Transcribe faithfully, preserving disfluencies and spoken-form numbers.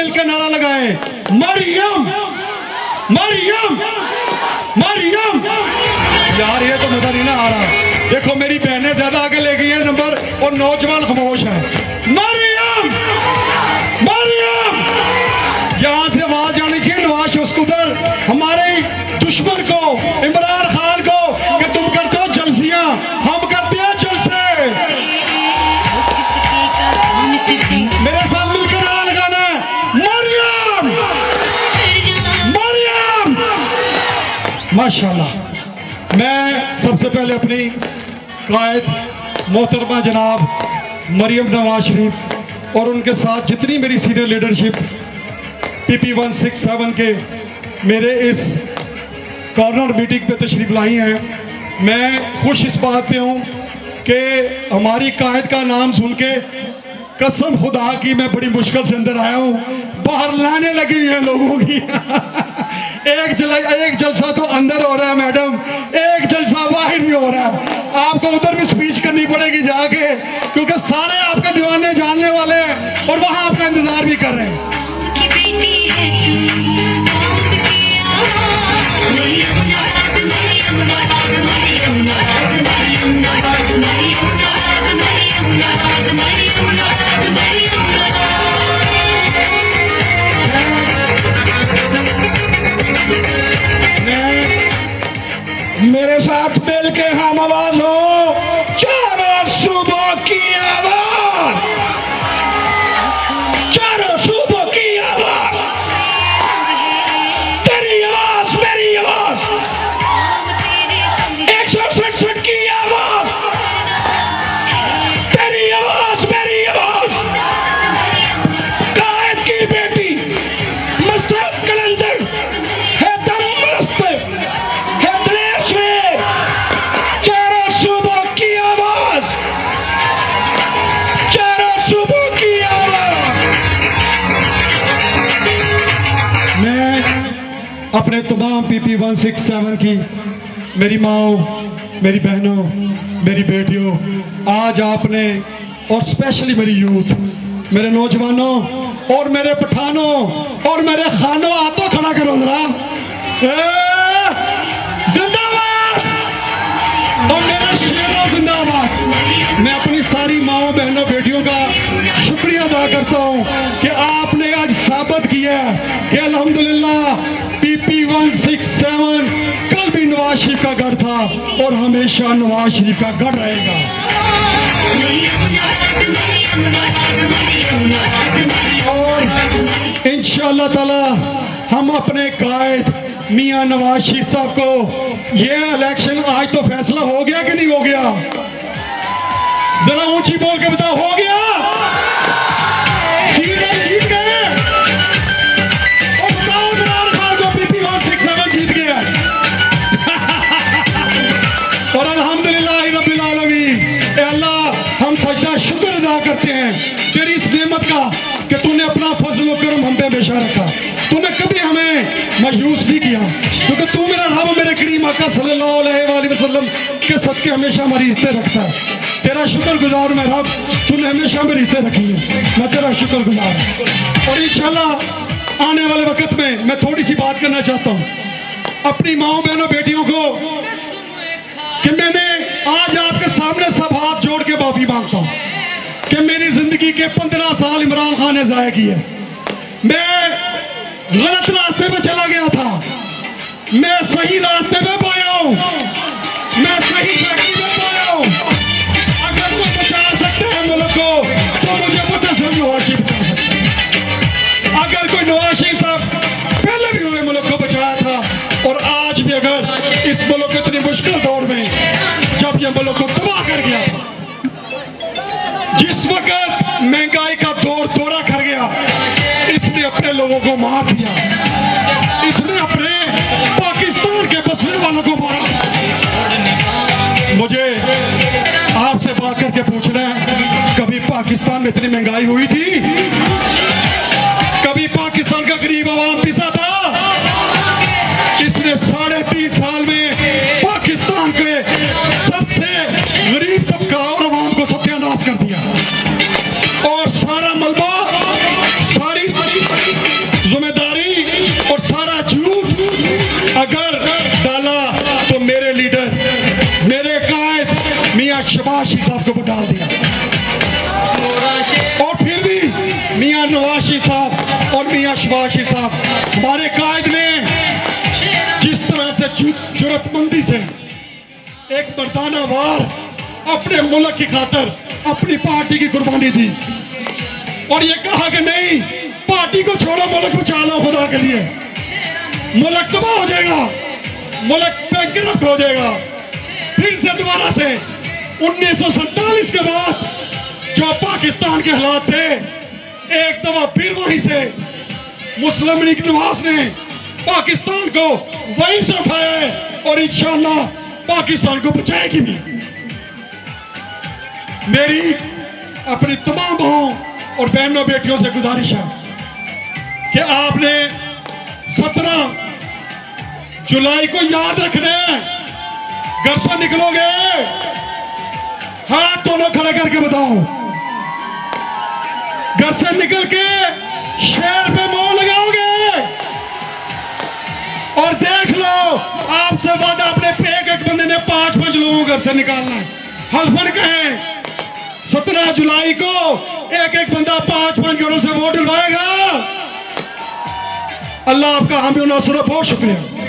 मिलकर नारा लगाए, मरियम मरियम मरियम। यार ये तो मजा नहीं ना आ रहा। देखो मेरी बहनें ज्यादा आगे ले गई है नंबर और नौजवान खामोश है। मरियम मरियम। यहां से आवाज जानी चाहिए नवाज उधर हमारे दुश्मन को, इमरान खान को, कि तुम करते हो जलसियां, हम करते हैं जलसे। मेरे साथ मिलकर नारा लगाना है, मरियम मरियम। माशाल्लाह। मैं सबसे पहले अपनी कायद मोहतरमा जनाब मरियम नवाज शरीफ और उनके साथ जितनी मेरी senior leadership PP one six seven के मेरे इस कॉर्नर मीटिंग पे तशरीफ लाई हैं। मैं खुश इस बात पे हूँ कि हमारी कायद का नाम सुन के कसम खुदा की मैं बड़ी मुश्किल से अंदर आया हूँ, बाहर लाने लगी हैं लोगों की। एक जल एक जलसा तो अंदर हो रहा है मैडम, एक जलसा बाहर भी हो रहा है। आपको उधर भी स्पीच करनी पड़ेगी जाके, क्योंकि सारे आपके दीवाने जानने वाले हैं और वहां आपका इंतजार भी कर रहे हैं। मेरे साथ मिल के हम आवाज हो, चारों सूबों की आवाज, चारों सूबों की आवाज, तेरी आवाज मेरी आवाज, एक सौ सड़सठ की आवाज, तेरी आवाज मेरी आवाज, कायद की बेटी मस्तक कलंदर है, दम मस्त है, दिलेश है, चारों सूबों की आवाज, चारों सूबों की आवाज। मैं अपने तमाम पीपी वन सिक्स सेवन की मेरी माओ, मेरी बहनों, मेरी बेटियों, आज आपने और स्पेशली मेरी यूथ, मेरे नौजवानों और मेरे पठानों और मेरे खानों, हाथों खड़ा करो जरा, जिंदाबाद और मेरा शेरों जिंदाबाद। मैं अपनी सारी माओ, बहनों, बेटियों का शुक्रिया अदा करता हूं कि आपने आज साबित किया कि अल्हम्दुलिल्लाह पीपी वन सिक्स सेवन कल भी नवाज शरीफ का गढ़ था और हमेशा नवाज शरीफ का गढ़ रहेगा। और इंशाअल्लाह ताला हम अपने कायद मियां नवाज शरीफ साहब को, ये इलेक्शन आज तो फैसला हो गया कि नहीं हो गया? जरा ऊंची बोल के बताओ, हो गया? सीटें जीत गए और बताओ इमरान खान को पीपी वन सिक्स सेवन जीत गया। और अल्हम्दुलिल्लाह रब्बिल आलमीन, ए अल्लाह हम सजदा शुक्र अदा करते हैं तेरी इस नेमत का कि तूने अपना फजल करम हम पे हमेशा रखा। तूने कभी हमें मायूस नहीं किया, क्योंकि तू मेरा रब, मेरे करीम आका सल्लल्लाहु अलैहि वसल्लम के सदके हमेशा हमारी इज्जत रखता है। तेरा शुक्रगुजार मैं रब, तूने हमेशा मेरी इज्जत रखी है, मैं तेरा शुक्रगुजार। और इंशाल्लाह आने वाले वक्त में मैं थोड़ी सी बात करना चाहता हूँ अपनी माओ, बहनों, बेटियों को, कि मैंने आज आपके सामने सब हाथ जोड़ के माफी मांगता हूँ कि मेरी जिंदगी के पंद्रह साल इमरान खान ने जाया किए। मैं गलत रास्ते पे चला गया था, मैं सही रास्ते पे पाया हूं, मैं सही फैक्ट्री पे पाया हूं। अगर कोई बचा सकते हैं मुल्क को तो मुझे पता चल नवाज शरीफ बचा सकते हैं। अगर कोई नवाज शरीफ साहब पहले भी उन्होंने मुल्क को बचाया था और आज भी अगर इस मुल्क को इतनी मुश्किल दौर में जब यह मुल्क को तबाह कर गया, जिस वक्त महंगाई का दौर दौरा कर गया, इसने अपने लोगों को मार दिया, इसने अपने पाकिस्तान के बसने वालों को मारा। मुझे आपसे बात करके पूछना है, कभी पाकिस्तान में इतनी महंगाई हुई थी? कभी पाकिस्तान का गरीब आवाम पिसा था? इसने साढ़े तीन साल में पाकिस्तान के सबसे गरीब तबका और आवाम को सत्यानाश कर दिया और सारा मलबा, सारी शहबाज शरीफ साहब को डाल दिया। और फिर भी मियां नवाज शरीफ साहब और मियां शहबाज शरीफ साहब हमारे कायद ने जिस तरह से जुर्रतमंदी से एक मर्दाना वार अपने मुल्क की खातर अपनी पार्टी की कुर्बानी दी और ये कहा कि नहीं, पार्टी को छोड़ो, मुल्क बचा लो खुदा के लिए। मुल्क तबाह हो जाएगा, मुल्क बैंकरप्ट हो जाएगा। फिर से दोबारा से उन्नीस सौ सैतालीस के बाद जो पाकिस्तान के हालात थे, एक दफा फिर वहीं से मुस्लिम लीग नवाज ने पाकिस्तान को वहीं से उठाया है और इंशाअल्लाह पाकिस्तान को बचाएगी भी। मेरी अपनी तमाम भाइयों और बहनों बेटियों से गुजारिश है कि आपने सत्रह जुलाई को याद रखना है। घर से निकलोगे, हाथ दोनों खड़े करके बताओ, घर से निकल के शेर पे मोहर लगाओगे और देख लो, आपसे वादा अपने पे एक एक बंदे ने पांच पांच लोगों घर से निकालना है। हल्फन कहें सत्रह जुलाई को एक एक बंदा पांच पांच घरों से वोट डलवाएगा। अल्लाह आपका हामी नासुर, बहुत शुक्रिया।